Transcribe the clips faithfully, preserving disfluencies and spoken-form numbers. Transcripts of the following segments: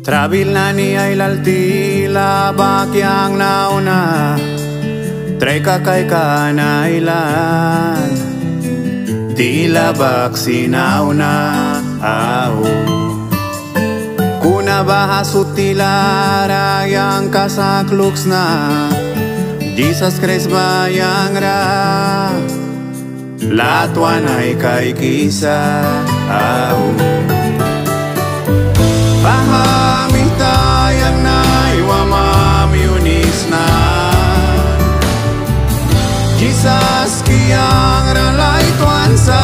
Trabil na ni ay laltila bakyang nauna Try ka kay kanailan Tila bak sinauna Aho Kuna bahasut tila rayang kasakluks na Jesus Christ bayang ra Latuan ay kay kisa Aho Pahami tayang naiwa mamiunis na Jesus kiyang ralay tuan sa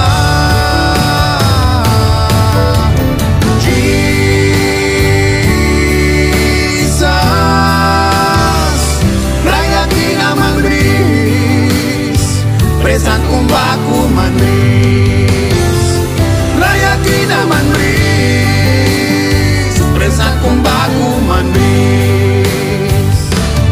Jesus Raya kinamang ris Presan kumbaku manris Raya kinamang ris Presan kumbaku manris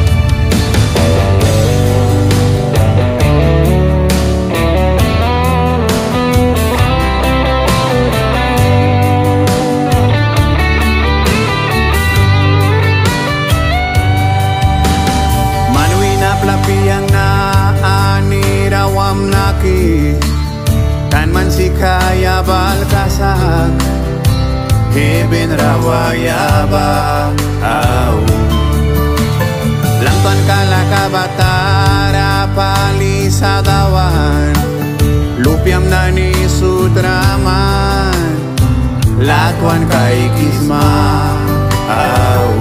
Manui na plapiyang na anirawam naki Kan man si kaya balkasak Heaven rawaya ba au Langton kala kabatara pali sadawan Lupiam na ni sudraman Latuan kay kisma au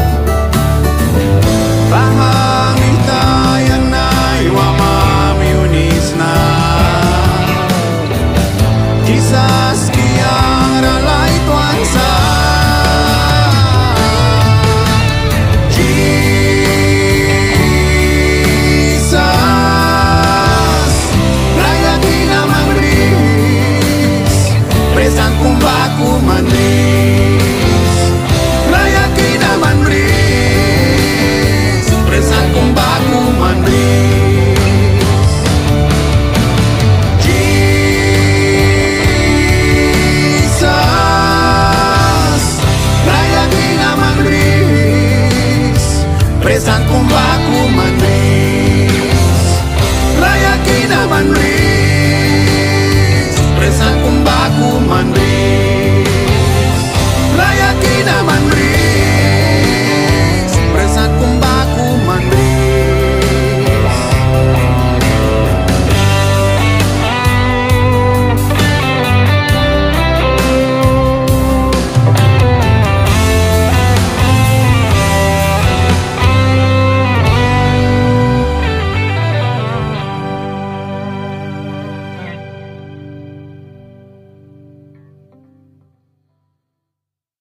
Pahami tayang naiwa mamiunis na Kisah